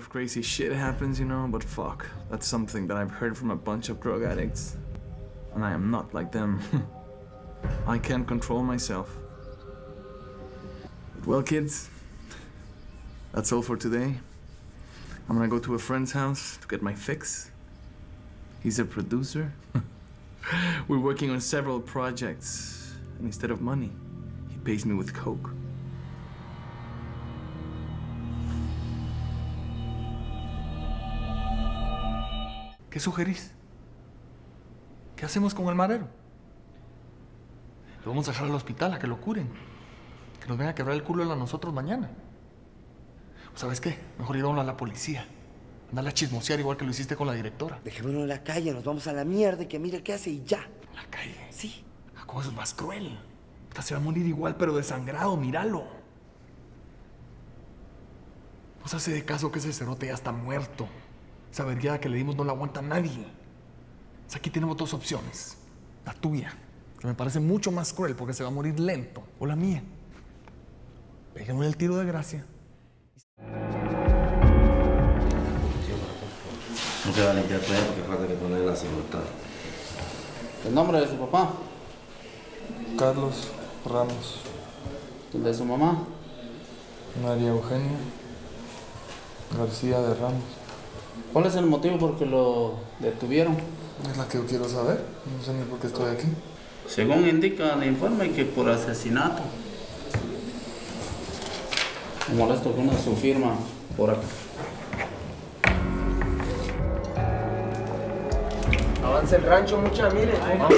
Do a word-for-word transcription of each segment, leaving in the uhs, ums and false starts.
of crazy shit happens, you know, but fuck. That's something that I've heard from a bunch of drug addicts. And I am not like them. I can't control myself. Well, kids, that's all for today. I'm gonna go to a friend's house to get my fix. He's a producer. We're working on several projects, and instead of money, he pays me with coke. ¿Qué sugerís? ¿Qué hacemos con el marero? Lo vamos a dejar al hospital a que lo curen. Que nos venga a quebrar el culo a nosotros mañana. ¿O sabes qué? Mejor llevámoslo a la policía. Andale a chismosear igual que lo hiciste con la directora. Dejémonos en la calle, nos vamos a la mierda y que mire qué hace y ya. ¿En la calle? Sí. ¿Cómo eso es más cruel? Hasta se va a morir igual, pero desangrado, míralo. Pues hace de caso que ese cerote ya está muerto. Esa vergueada que le dimos no la aguanta nadie. O sea, aquí tenemos dos opciones. La tuya, que me parece mucho más cruel porque se va a morir lento. O la mía. Peguémosle el tiro de gracia. No te va a limpiar todo porque falta que ponerle la seguridad. ¿El nombre de su papá? Carlos Ramos. ¿El de su mamá? María Eugenia García de Ramos. ¿Cuál es el motivo por que lo detuvieron? Es la que yo quiero saber. No sé ni por qué estoy aquí. Según indica el informe, que por asesinato. Me molesto con una su firma por acá. Avance el rancho, mucha, mire.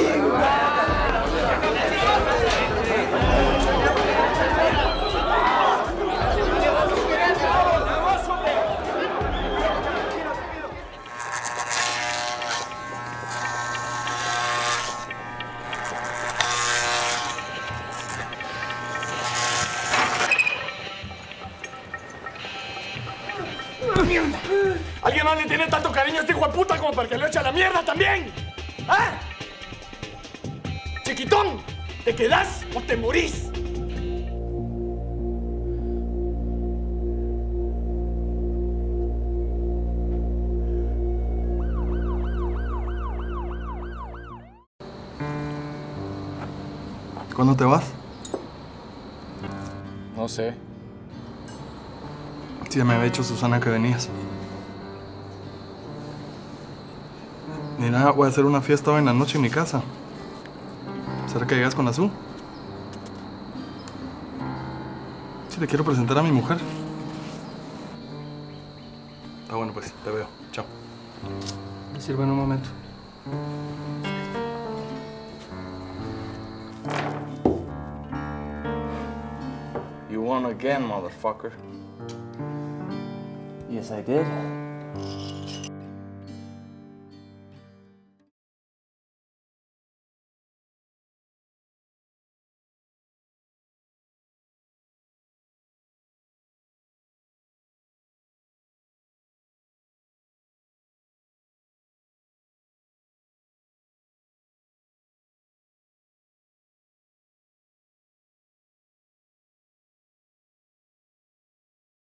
¿Alguien más le tiene tanto cariño a este hijo de puta como para que lo eche a la mierda también? ¿Ah? Chiquitón, ¿te quedás o te morís? ¿Cuándo te vas? No sé. Sí, me había dicho Susana que venías. Ni nada, voy a hacer una fiesta hoy en la noche en mi casa. ¿Será que llegas con la Su? Sí, le quiero presentar a mi mujer. Está bueno, pues, te veo. Chao. Me sirve en un momento. You won again, motherfucker. Yes, I did.